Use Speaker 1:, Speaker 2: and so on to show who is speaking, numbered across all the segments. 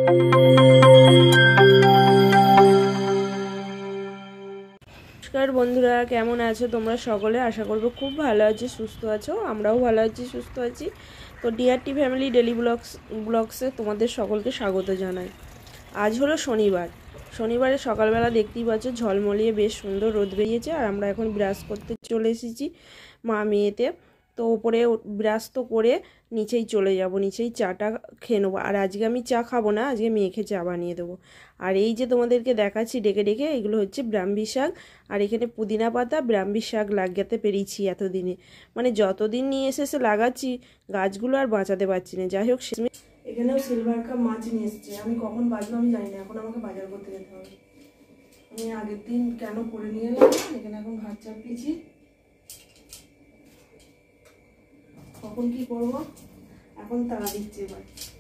Speaker 1: নমস্কার বন্ধুরা, কেমন আছো তোমরা সকলে? আশা করবো খুব ভালো আছো, সুস্থ আছো। আমরাও ভালো আছি, সুস্থ আছি। তো ডিআরটি ফ্যামিলি ডেলি ব্লগসে তোমাদের সকলকে স্বাগত জানাই। আজ হলো শনিবার। শনিবারে সকালবেলা দেখতেই পাচ্ছ ঝলমলিয়ে বেশ সুন্দর রোদ বেরিয়েছে। আর আমরা এখন ব্রাশ করতে চলে এসেছি মা মেয়েতে। তো ওপরে ব্রাশ তো করে নিচেই চলে যাব, নিচেই চাটা খেয়ে নেবো। আর আজকে আমি চা খাবো না, আজকে মেয়েকে চা বানিয়ে দেবো। আর এই যে তোমাদেরকে দেখাচ্ছি ডেকে ডেকে, এগুলো হচ্ছে ব্রাহ্মী শাক। আর এখানে পুদিনা পাতা, ব্রাহ্মী শাক লাগাতে পেরেছি এতদিনে, মানে যতদিন নিয়ে এসে লাগাচ্ছি গাছগুলো আর বাঁচাতে পারছি না। যাই হোক, এখানেও সিলভার কাপ মাছ নিয়ে এসছে। আমি কখন বাজলো আমি জানি না, এখন আমাকে বাজার করতে যেতে হবে। আমি আগের দিন কেন করে নিয়ে এলাম, এখানে এখন ভাত চাপিয়েছি। কখন কি করব এখন তাড়া দিচ্ছে। এবার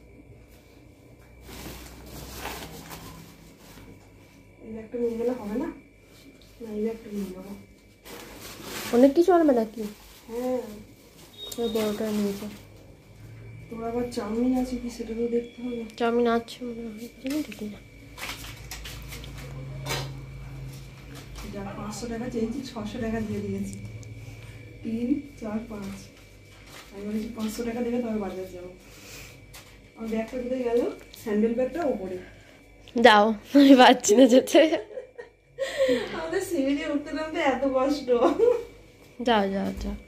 Speaker 1: এই ব্যাগটা নিয়ে গেলে হবে না, এই ব্যাগটা নিয়ে যাবো।
Speaker 2: অনেক কিছু আনবে নাকি?
Speaker 1: হ্যাঁ,
Speaker 2: বড়টা নিয়েছে।
Speaker 1: তোর আবার চাউমিন আছে কি সেটা তো দেখতে হবে।
Speaker 2: চাউমিন আছে মনে হয়, দেখি না।
Speaker 1: যা 500 টাকা চেয়েছি 600 টাকা দিয়ে দিয়েছি। 3, 4, 5 আমি বলেছি 500 টাকা দেবে তবে বাজার যাবো। আমার ব্যাগটা কোথায় গেল? স্যান্ডেল ব্যাগটা ওপরে
Speaker 2: দাও, আমি পাচ্ছি না যেতে।
Speaker 1: আমাদের সিঁড়ি দিয়ে উঠতে নামতে এত কষ্ট।
Speaker 2: যাও যাও যাও।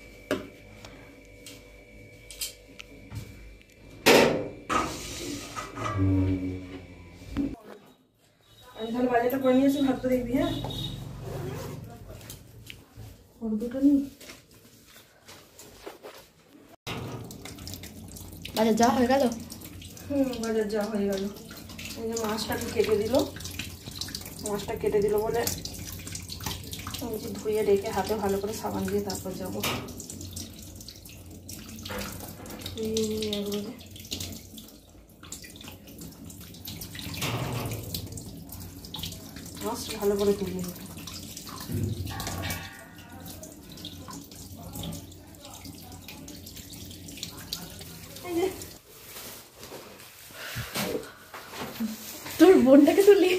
Speaker 1: আমি তাহলে বাজারটা করে নিয়েছি, ভাতটা দেখবি। হ্যাঁ, দুটো নি
Speaker 2: বাজার যাওয়া হয়ে গেল।
Speaker 1: বাজার যাওয়া হয়ে গেল। এই যে মাছটাকে কেটে দিল, মাছটা কেটে দিল বলে ধুয়ে রেখে হাতে ভালো করে সাবান দিয়ে তারপর যাবো। মাছ ভালো করে তুলে নিতে।
Speaker 2: তোর বোনটাকে তুলি।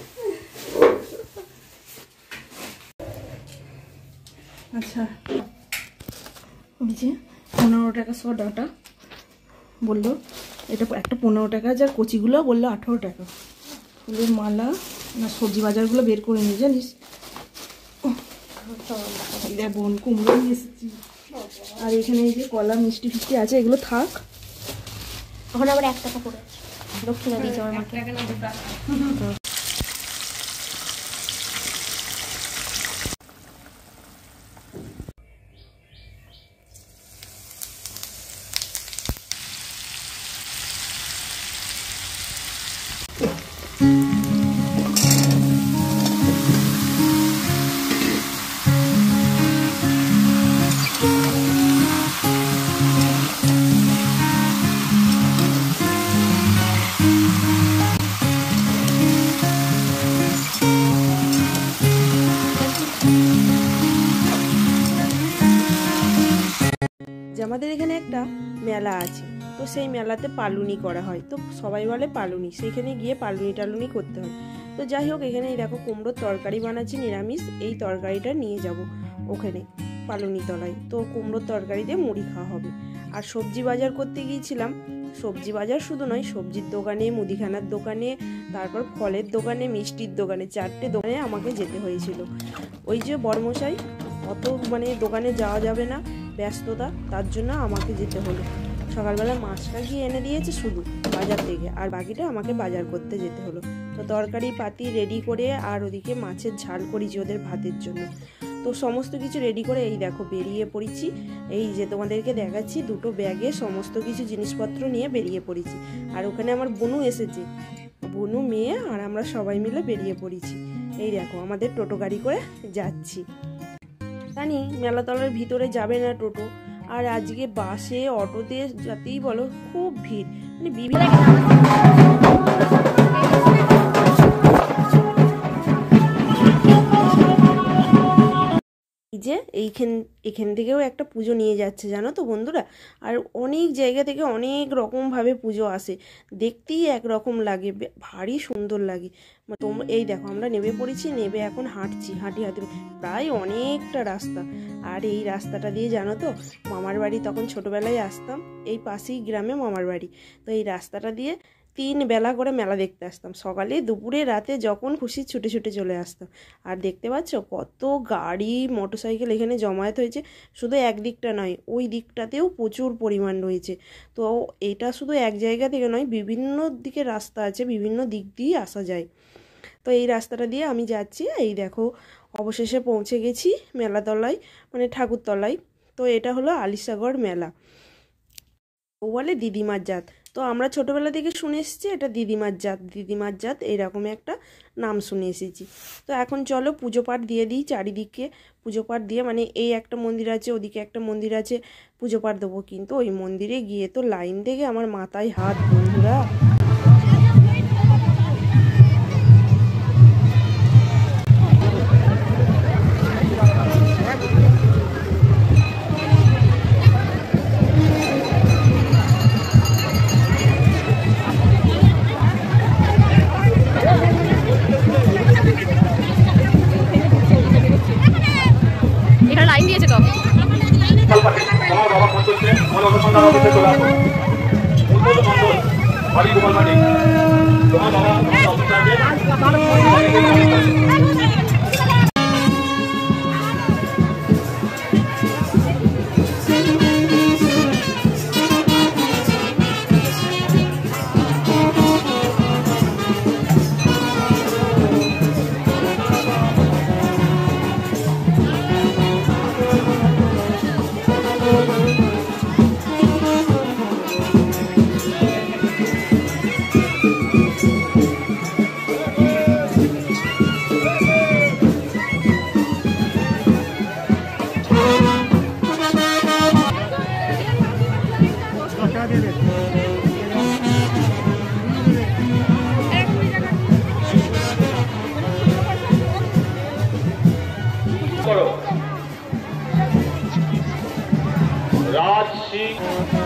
Speaker 1: আচ্ছা, ওই যে 15 টাকা সব ডাটা বললো, এটা একটা 15 টাকা, যার কচিগুলো বললো 18 টাকা। ফুলের মালা না সবজি বাজারগুলো বের করে নিয়ে জানিস। বোন কুমড়ো নিয়ে এসেছি। আর এখানে এই যে কলা মিষ্টি ফিষ্টি আছে, এগুলো থাক।
Speaker 2: এখন আবার 1 টাকা পড়ে আছে, দক্ষিণা দিয়েছে আমার মাকে।
Speaker 1: আমাদের এখানে একটা মেলা আছে, তো সেই মেলাতে পালুনি করা হয়। তো সবাই বলে পালুনি, সেখানে গিয়ে পালুনি টালুনি করতে হয়। তো যাই হোক, এখানে দেখো কুমড়োর তরকারি বানাচ্ছি নিরামিষ। এই তরকারিটা নিয়ে যাব ওখানে পালুনি তলায়। তো কুমড়োর তরকারি দিয়ে মুড়ি খাওয়া হবে। আর সবজি বাজার করতে গিয়েছিলাম। সবজি বাজার শুধু নয়, সবজির দোকানে, মুদিখানার দোকানে, তারপর ফলের দোকানে, মিষ্টির দোকানে, 4টে দোকানে আমাকে যেতে হয়েছিল। ওই যে বড়মশাই, অত মানে দোকানে যাওয়া যাবে না, ব্যস্ততা, তার জন্য আমাকে যেতে হলো। সকালবেলা মাছটা গিয়ে এনে দিয়েছে শুধু বাজার থেকে, আর বাকিটা আমাকে বাজার করতে যেতে হলো। তো তরকারি পাতি রেডি করে, আর ওদিকে মাছের ঝাল করেছি ওদের ভাতের জন্য। তো সমস্ত কিছু রেডি করে এই দেখো বেরিয়ে পড়েছি। এই যে তোমাদেরকে দেখাচ্ছি, 2টো ব্যাগে সমস্ত কিছু জিনিসপত্র নিয়ে বেরিয়ে পড়েছি। আর ওখানে আমার বোনু এসেছে, বোনু, মেয়ে আর আমরা সবাই মিলে বেরিয়ে পড়েছি। এই দেখো আমাদের টোটো গাড়ি করে যাচ্ছি। জানি মেলাতলার ভিতরে যাবে না টোটো, আর আজকে বাসে অটোতে যাতেই বলো খুব ভিড়, মানে বিভিন্ন এই এখান থেকেও একটা পুজো নিয়ে যাচ্ছে জানো তো বন্ধুরা। আর অনেক জায়গা থেকে অনেক রকমভাবে পুজো আসে, দেখতেই একরকম লাগে, ভারী সুন্দর লাগে। তোমরা এই দেখো আমরা নেমে পড়েছি, নেমে এখন হাঁটছি, হাঁটি প্রায় অনেকটা রাস্তা। আর এই রাস্তাটা দিয়ে জানো তো মামার বাড়ি তখন ছোটোবেলায় আসতাম, এই পাশেই গ্রামে মামার বাড়ি। তো এই রাস্তাটা দিয়ে 3 বেলা করে মেলা দেখতে আসতাম, সকালে দুপুরে রাতে যখন খুশি ছুটে ছুটে চলে আসতাম। আর দেখতে পাচ্ছ কত গাড়ি মোটরসাইকেল এখানে জমায়েত হয়েছে, শুধু একদিকটা নয় ওই দিকটাতেও প্রচুর পরিমাণ রয়েছে। তো এটা শুধু এক জায়গা থেকে নয়, বিভিন্ন দিকে রাস্তা আছে, বিভিন্ন দিক দিয়ে আসা যায়। তো এই রাস্তাটা দিয়ে আমি যাচ্ছি, এই দেখো অবশেষে পৌঁছে গেছি মেলাতলায়, মানে ঠাকুরতলায়। তো এটা হলো আলিশাগড় মেলা, ও বলে দিদিমার জাত। তো আমরা ছোটোবেলা থেকে শুনে এসেছি এটা দিদিমার জাত এরকম একটা নাম শুনে এসেছি। তো এখন চলো পুজো পাঠ দিয়ে দিই, চারিদিকে পুজো পাঠ দিয়ে, মানে এই একটা মন্দির আছে, ওদিকে একটা মন্দির আছে, পুজো পাঠ দেবো। কিন্তু ওই মন্দিরে গিয়ে তো লাইন দেখে আমার মাথায় হাত বন্ধুরা।
Speaker 2: এখানে লাইন দিয়েছে তো।
Speaker 3: राज सिंह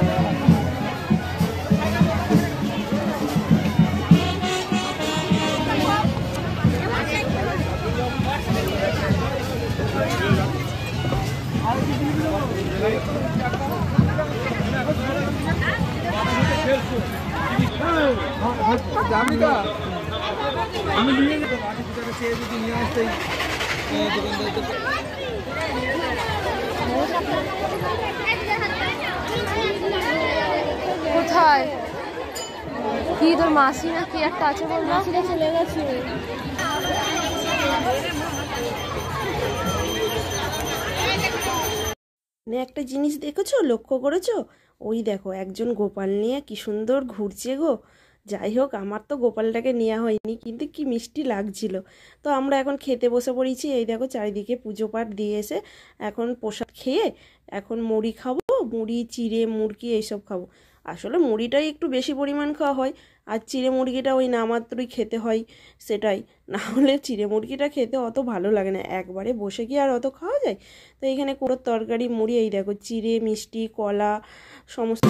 Speaker 2: কোথায় কি তোর মাসি না কি একটা আছে বল, মাসিটা চলে গেছে।
Speaker 1: একটা জিনিস দেখেছো, লক্ষ্য করেছো? ওই দেখো একজন গোপাল নিয়ে কি সুন্দর ঘুরছে গো। যাই হোক আমার তো গোপালটাকে নেওয়া হয়নি, কিন্তু কি মিষ্টি লাগছিল। তো আমরা এখন খেতে বসে পড়েছি, এই দেখো চারিদিকে পুজো পাঠ দিয়ে এসে এখন প্রসাদ খেয়ে এখন মুড়ি খাবো, মুড়ি চিড়ে মুরগি এইসব খাবো। আসলে মুড়িটাই একটু বেশি পরিমাণ খাওয়া হয়, আর চিড়ে মুরগিটা ওই নামাত্রই খেতে হয়, সেটাই। না হলে চিড়ে মুরগিটা খেতে অত ভালো লাগে না, একবারে বসে কি আর অত খাওয়া যায়। তো এখানে কুড়োর তরকারি মুড়ি, এই দেখো চিড়ে মিষ্টি কলা সমস্ত।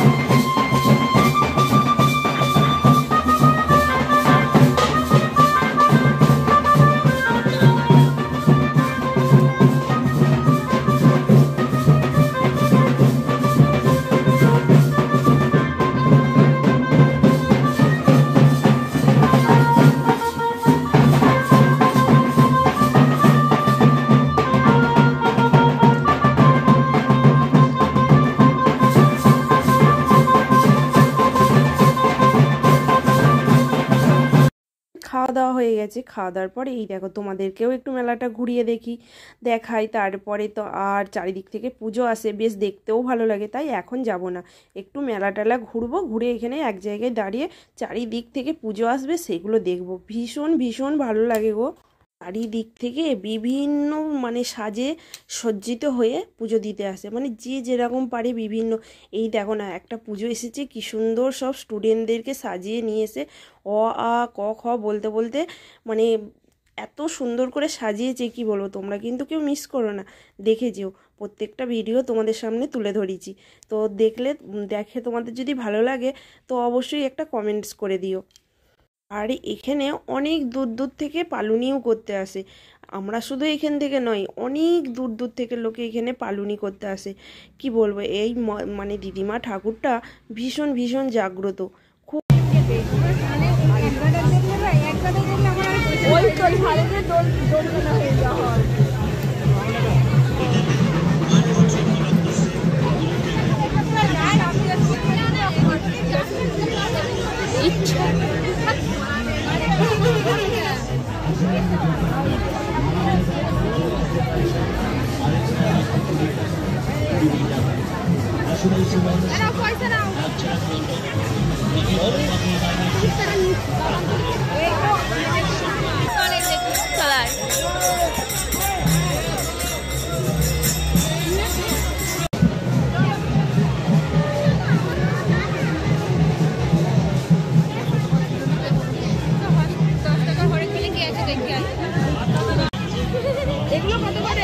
Speaker 1: খাওয়া দাওয়া হয়ে গেছে, খাওয়া দাওয়ার পরে এই দেখো তোমাদেরকেও একটু মেলাটা ঘুরিয়ে দেখাই। তারপরে তো আর চারিদিক থেকে পুজো আসে, বেশ দেখতেও ভালো লাগে, তাই এখন যাব না, একটু মেলা টেলা ঘুরবো, ঘুরে এখানে এক জায়গায় দাঁড়িয়ে চারিদিক থেকে পুজো আসবে সেগুলো দেখবো। ভীষণ ভীষণ ভালো লাগে গো। চারিদিক থেকে বিভিন্ন মানে সাজে সজ্জিত হয়ে পুজো দিতে আসে, মানে যে যেরকম পারে বিভিন্ন। এই দেখো না একটা পুজো এসেছে, কি সুন্দর সব স্টুডেন্টদেরকে সাজিয়ে নিয়ে এসে অ আ ক খ বলতে বলতে মানে এত সুন্দর করে সাজিয়েছে কি বলবো, তোমরা কিন্তু কেউ মিস করো না, দেখে যেও। প্রত্যেকটা ভিডিও তোমাদের সামনে তুলে ধরেছি, তো দেখে তোমাদের যদি ভালো লাগে তো অবশ্যই একটা কমেন্টস করে দিও। আর এখানে অনেক দূর দূর থেকে পালুনিও করতে আসে। আমরা শুধু এখান থেকে নয়, অনেক দূর দূর থেকে লোকে এখানে পালুনি করতে আসে। কি বলবো, এই মানে দিদিমা ঠাকুরটা ভীষণ ভীষণ জাগ্রত। খুব
Speaker 2: ইচ্ছা চালায়। এগুলো কত করে?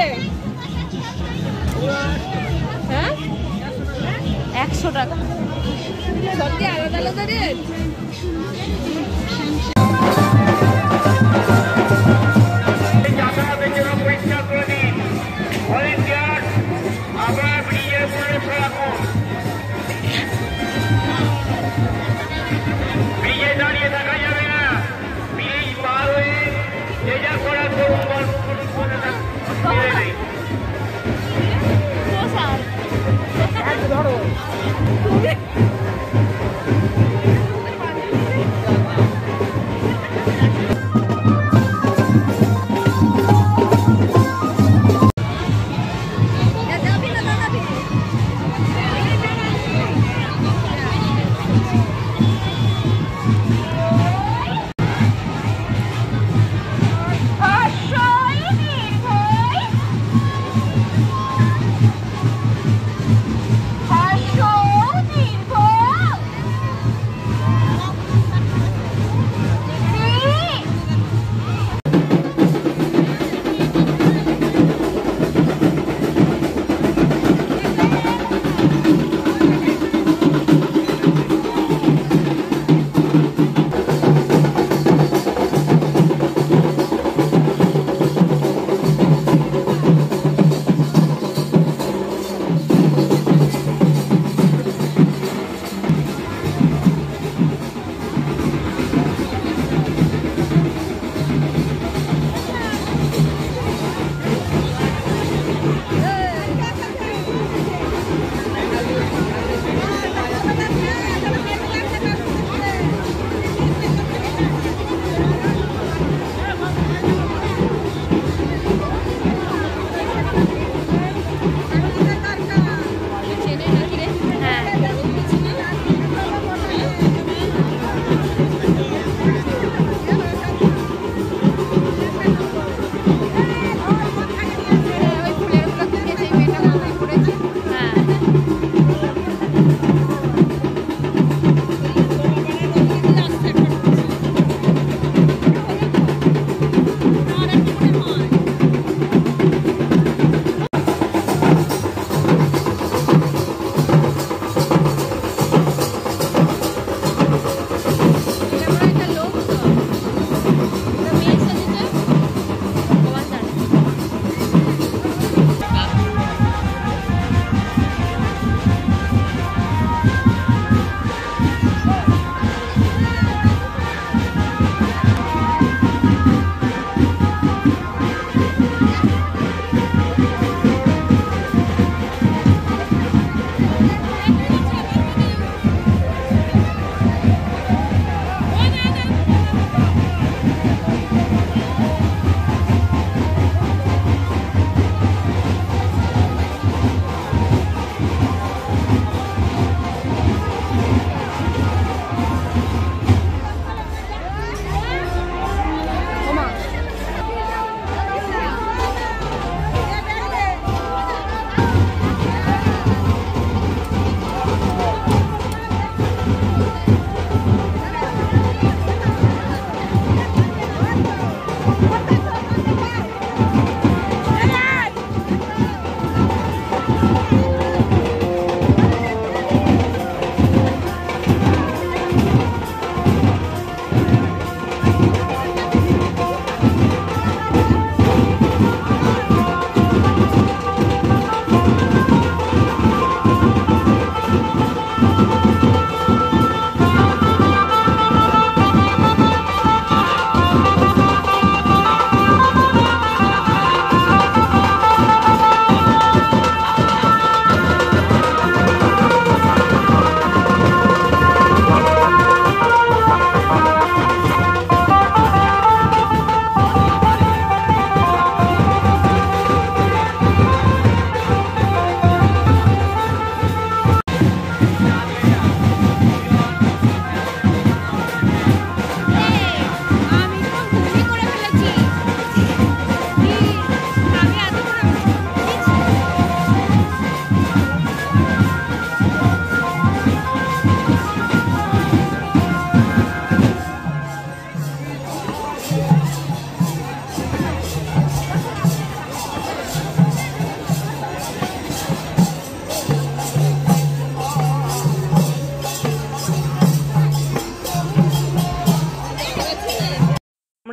Speaker 2: হ্যাঁ, 100 টাকা। সত্যি আলাদা আলাদা রেট। ধরো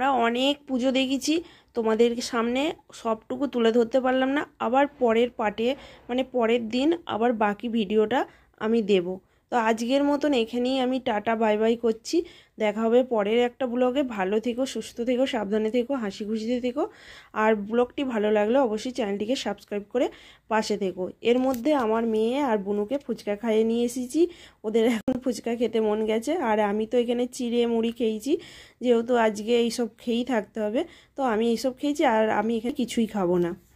Speaker 1: আমরা অনেক পুজো দেখেছি, তোমাদের সামনে সবটুকু তুলে ধরতে পারলাম না। আবার পরের পার্টে মানে পরের দিন আবার বাকি ভিডিওটা আমি দেব। তো আজকের মতন এখানেই আমি টাটা বাই বাই করছি। দেখা হবে পরের একটা ব্লগে। ভালো থেকো, সুস্থ থেকো, সাবধানে থেকো, হাসি খুশিতে থেকো। আর ব্লগটি ভালো লাগলে অবশ্যই চ্যানেলটিকে সাবস্ক্রাইব করে পাশে থেকো। এর মধ্যে আমার মেয়ে আর বুনুকে ফুচকা খাইয়ে নিয়ে এসেছি, ওদের এখন ফুচকা খেতে মন গেছে। আর আমি তো এখানে চিড়ে মুড়ি খেয়েছি, যেহেতু আজকে এইসব খেয়েই থাকতে হবে, তো আমি এইসব খেয়েছি। আর আমি এখানে কিছুই খাবো না।